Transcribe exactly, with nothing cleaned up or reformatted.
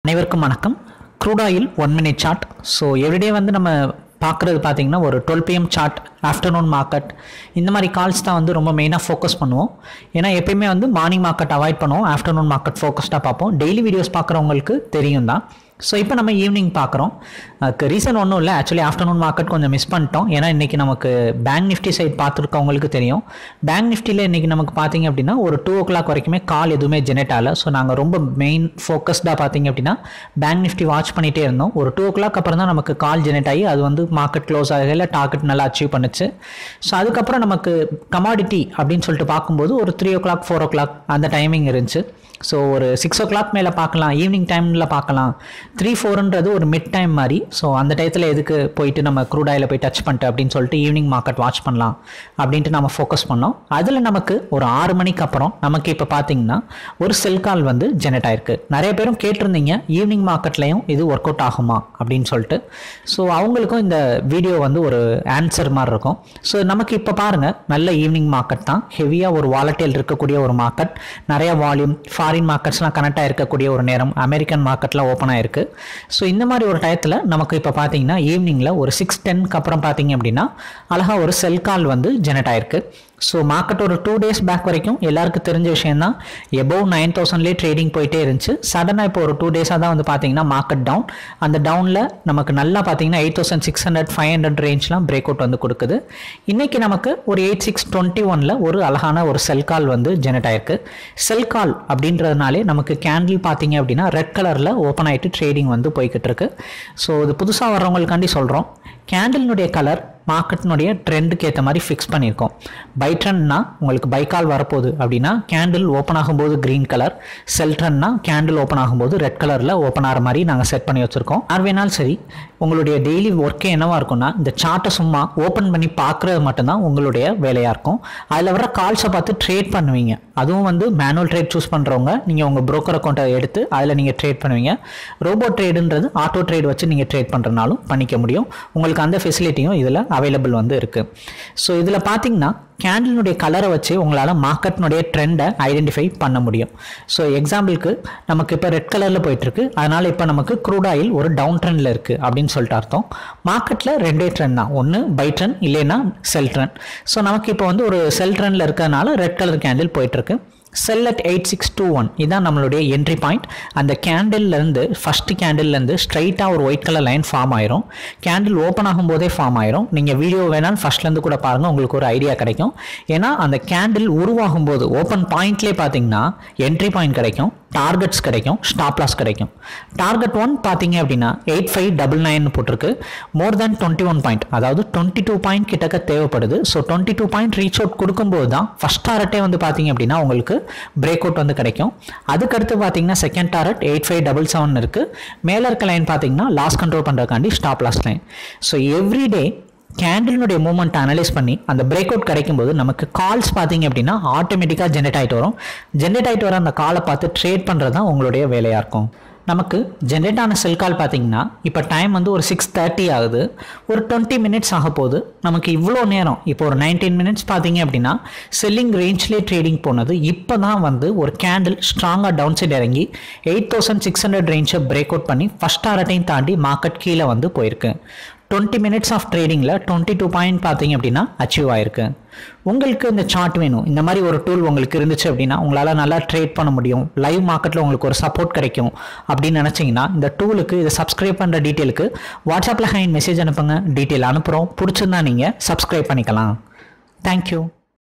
அனைவருக்கும் வணக்கம். crude oil one minute chart. So everyday வந்து நம்ம பார்க்குறது பார்த்திங்கன்னா ஒரு twelve PM chart, afternoon market, இந்த மாதிரி கால்ஸ் தான் வந்து ரொம்ப மெயினாக ஃபோக்கஸ் பண்ணுவோம். ஏன்னா எப்பயுமே வந்து மார்னிங் மார்க்கெட் அவாய்ட் பண்ணுவோம், ஆஃப்டர்நூன் மார்க்கெட் ஃபோக்கஸ்டாக பார்ப்போம். டெய்லி வீடியோஸ் பார்க்குறவங்களுக்கு தெரியும் தான். ஸோ இப்போ நம்ம ஈவினிங் பார்க்குறோம். அதுக்கு ரீசன் ஒன்றும் இல்லை, ஆக்சுவலி ஆஃப்டர்நூன் மார்க்கெட் கொஞ்சம் மிஸ் பண்ணிட்டோம். ஏன்னா இன்றைக்கி நமக்கு பேங்க் நிஃப்டி சைட் பார்த்துருக்கவங்களுக்கு தெரியும். பேங்க் நிஃப்டியில் இன்றைக்கி நமக்கு பார்த்திங்க அப்படின்னா ஒரு டூ ஓ கிளாக் வரைக்குமே கால் எதுவுமே ஜெனரேட் ஆகலை. ஸோ நாங்கள் ரொம்ப மெயின் ஃபோக்கஸ்டாக பார்த்திங்க அப்படின்னா பேங்க் நிஃப்டி வாட்ச் பண்ணிகிட்டே இருந்தோம். ஒரு டூ ஓ கிளாக் அப்புறம் தான் நமக்கு கால் ஜெனரேட் ஆகி அது வந்து மார்க்கெட் க்ளோஸ் ஆகல, டார்கெட் நல்லா அச்சீவ் பண்ணுச்சு. ஸோ அதுக்கப்புறம் நமக்கு கமாடிட்டி அப்படின்னு சொல்லிட்டு பார்க்கும்போது ஒரு three o'clock four o'clock அந்த டைமிங் இருந்துச்சு. ஸோ ஒரு சிக்ஸ் ஓ கிளாக் மேலே பார்க்கலாம், ஈவினிங் டைமில் பார்க்கலாம். த்ரீ ஃபோருன்றது ஒரு மிட் டைம் மாதிரி. ஸோ அந்த டயத்தில் எதுக்கு போயிட்டு நம்ம க்ரூட் ஆயிலை போய் டச் பண்ணிட்டு அப்படின்னு சொல்லிட்டு ஈவினிங் மார்க்கெட் வாட்ச் பண்ணலாம் அப்படின்ட்டு நம்ம ஃபோக்கஸ் பண்ணோம். அதில் நமக்கு ஒரு ஆறு மணிக்கு அப்புறம் நமக்கு இப்போ பார்த்தீங்கன்னா ஒரு செல் கால் வந்து ஜெனரேட் ஆயிருக்கு. நிறைய பேரும் கேட்டிருந்தீங்க ஈவினிங் மார்க்கெட்லையும் இது ஒர்க் அவுட் ஆகுமா அப்படின்னு சொல்லிட்டு. ஸோ அவங்களுக்கும் இந்த வீடியோ வந்து ஒரு ஆன்சர் மாதிரி இருக்கும். ஸோ நமக்கு இப்போ பாருங்கள், நல்ல ஈவினிங் மார்க்கெட் தான், ஹெவியாக ஒரு வாலட்டைல் இருக்கக்கூடிய ஒரு மார்க்கெட், நிறைய வால்யூம், ஃபாரின் மார்க்கெட்ஸ்லாம் கனெக்ட் ஆகிருக்கக்கூடிய ஒரு நேரம், அமெரிக்கன் மார்க்கெட்டில் ஓப்பன் ஆகிருக்கு. ஸோ இந்த மாதிரி ஒரு டயத்தில் நமக்கு இப்போ பார்த்தீங்கன்னா ஈவினிங்கில் ஒரு சிக்ஸ் டென்க்கு அப்புறம் பார்த்தீங்க அப்படின்னா அழகாக ஒரு செல் கால் வந்து ஜெனரேட் ஆயிருக்கு. ஸோ மார்க்கெட் ஒரு டூ டேஸ் பேக் வரைக்கும் எல்லாருக்கும் தெரிஞ்ச விஷயம் தான், எபோவ் நைன் தௌசண்ட்லேயே ட்ரேடிங் போயிட்டே இருந்துச்சு. சடனாக இப்போ ஒரு டூ டேஸாக தான் வந்து பார்த்தீங்கன்னா மார்க்கெட் டவுன். அந்த டவுனில் நமக்கு நல்லா பார்த்தீங்கன்னா eight thousand six hundred five hundred ரேஞ்ச்லாம் பிரேக் அவுட் வந்து கொடுக்குது. இன்றைக்கி நமக்கு ஒரு எயிட் சிக்ஸ் டுவெண்ட்டி ஒனில் ஒரு அழகான ஒரு செல் கால் வந்து ஜெனரேட் ஆயிருக்கு. செல் கால் அப்படின்றதுனாலே நமக்கு கேண்டில் பார்த்தீங்க அப்படின்னா ரெட் கலரில் ஓப்பன் ஆகிட்டு ட்ரேடிங் வந்து போய்கிட்டு இருக்கு. ஸோ இது புதுசாக வர்றவங்களுக்காண்டி சொல்கிறோம், கேண்டில்னுடைய கலர் மார்க்கெட்னுடைய ட்ரெண்டுக்கு ஏற்ற மாதிரி ஃபிக்ஸ் பண்ணியிருக்கோம். பை ட்ரெண்ட்னா உங்களுக்கு பை கால் வரப்போகுது அப்படின்னா கேண்டில் ஓப்பன் ஆகும்போது க்ரீன் கலர், செல் ட்ரெண்ட்னா கேண்டில் ஓப்பன் ஆகும்போது ரெட் கலரில் ஓப்பன் ஆகிற மாதிரி நாங்கள் செட் பண்ணி வச்சுருக்கோம். யார் வேணாலும் சரி, உங்களுடைய டெய்லி ஒர்க்கே என்னவாக இருக்கும்னா இந்த சார்ட்டை சும்மா ஓப்பன் பண்ணி பார்க்குறது மட்டும்தான் உங்களுடைய வேலையாக இருக்கும். அதில் வர கால்ஸை பார்த்து ட்ரேட் பண்ணுவீங்க. அதுவும் வந்து மேனுவல் ட்ரேட் சூஸ் பண்ணுறவங்க நீங்கள் உங்கள் ப்ரோக்கர் அக்கௌண்ட்டை எடுத்து அதில் நீங்கள் ட்ரேட் பண்ணுவீங்க. ரோபோ ட்ரேடுன்றது ஆட்டோ ட்ரேட் வச்சு நீங்கள் ட்ரேட் பண்ணுறதுனாலும் பண்ணிக்க முடியும். உங்களுக்கு அந்த ஃபெசிலிட்டியும் இதில் அவைலபிள் வந்து இருக்குது. ஸோ இதில் பார்த்தீங்கன்னா கேண்டிலுடைய கலரை வச்சு உங்களால் மார்க்கெட்னுடைய ட்ரெண்டை ஐடென்டிஃபை பண்ண முடியும். ஸோ எக்ஸாம்பிளுக்கு நமக்கு இப்போ ரெட் கலரில் போயிட்டுருக்கு, அதனால் இப்போ நமக்கு க்ரூட் ஆயில் ஒரு டவுன் ட்ரெண்டில் இருக்குது அப்படின்னு சொல்லிட்டு அர்த்தம். மார்க்கெட்டில் ரெண்டே ட்ரெண்ட் தான், ஒன்று பை ட்ரெண்ட் இல்லைன்னா செல் ட்ரெண்ட். ஸோ நமக்கு இப்போ வந்து ஒரு செல் ட்ரெண்டில் இருக்கிறதுனால ரெட் கலர் கேண்டில் போயிட்டுருக்கு. Sell at eight six two one இதுதான் நம்மளுடைய என்ட்ரி பாயிண்ட். அந்த கேண்டில்லேருந்து ஃபஸ்ட்டு கேண்டில்லேருந்து ஸ்ட்ரைட்டாக ஒரு ஒயிட் கலர் லைன் ஃபார்ம் ஆயிரும். கேண்டில் ஓப்பன் ஆகும்போதே ஃபார்ம் ஆயிரும். நீங்கள் வீடியோ வேணாலும் ஃபஸ்ட்லேருந்து கூட பாருங்கள், உங்களுக்கு ஒரு ஐடியா கிடைக்கும். ஏன்னா அந்த கேண்டில் உருவாகும் போது ஓப்பன் பாயிண்ட்லேயே பார்த்தீங்கன்னா என்ட்ரி பாயிண்ட் கிடைக்கும், டார்கெட்ஸ் கிடைக்கும், ஸ்டாப் லாஸ் கிடைக்கும். டார்கெட் ஒன் பார்த்தீங்க அப்படின்னா எயிட் ஃபைவ் டபுள் நைன் போட்டிருக்கு. More than twenty one point அதாவது டுவெண்ட்டி டூ பாயிண்ட் கிட்டக்க தேவைப்படுது. So twenty two point reach out கொடுக்கும்போது தான் ஃபஸ்ட் டாரட்டே வந்து பார்த்தீங்க அப்படின்னா உங்களுக்கு பிரேக் அவுட் வந்து கிடைக்கும். அதுக்கடுத்து பார்த்தீங்கன்னா second target eight five double seven இருக்குது. மேலே இருக்க லைன் பார்த்தீங்கன்னா லாஸ் கண்ட்ரோல் பண்ணுறதுக்காண்டி stop loss line. So everyday கேண்டிலுடைய மூவ்மெண்ட் அனலைஸ் பண்ணி அந்த பிரேக் அவுட் கிடைக்கும்போது நமக்கு கால்ஸ் பார்த்தீங்க அப்படின்னா ஆட்டோமேட்டிக்காக ஜென்ரேட் ஆகிட்டு வரும். ஜென்ரேட் ஆகிட்டு வர அந்த காலை பார்த்து ட்ரேட் பண்ணுறது தான் உங்களுடைய வேலையாக இருக்கும். நமக்கு ஜென்ரேட் ஆன செல் கால் பார்த்தீங்கன்னா இப்போ டைம் வந்து ஒரு சிக்ஸ் தேர்ட்டி ஆகுது, ஒரு டுவெண்ட்டி மினிட்ஸ் ஆக போகுது. நமக்கு இவ்வளோ நேரம் இப்போ ஒரு நைன்டீன் மினிட்ஸ் பார்த்தீங்க அப்படின்னா செல்லிங் ரேஞ்ச்லேயே ட்ரேடிங் போனது. இப்போ தான் வந்து ஒரு கேண்டில் ஸ்ட்ராங்காக டவுன் சைட் இறங்கி எயிட் தௌசண்ட் சிக்ஸ் ஹண்ட்ரட் ரேஞ்சை பிரேக் அவுட் பண்ணி ஃபஸ்ட் டாரட்டையும் தாண்டி மார்க்கெட் கீழே வந்து போயிருக்கு. டுவெண்ட்டி மினிட்ஸ் ஆஃப் ட்ரேடிங்கில் டுவெண்ட்டி டூ பாயிண்ட் பார்த்தீங்க அப்படின்னா அச்சீவ் ஆயிருக்கு. உங்களுக்கு இந்த சார்ட் வேணும், இந்த மாதிரி ஒரு டூல் உங்களுக்கு இருந்துச்சு அப்படின்னா உங்களால் நல்லா ட்ரேட் பண்ண முடியும், லைவ் மார்க்கெட்டில் உங்களுக்கு ஒரு சப்போர்ட் கிடைக்கும் அப்படின்னு நினச்சிங்கன்னா இந்த டூலுக்கு இதை சப்ஸ்கிரைப் பண்ணுற டீட்டெயிலுக்கு வாட்ஸ்அப்பில் ஹைன் மெசேஜ் அனுப்புங்க. டீட்டெயில் அனுப்புகிறோம், பிடிச்சிருந்தா நீங்கள் சப்ஸ்கிரைப் பண்ணிக்கலாம். தேங்க்யூ.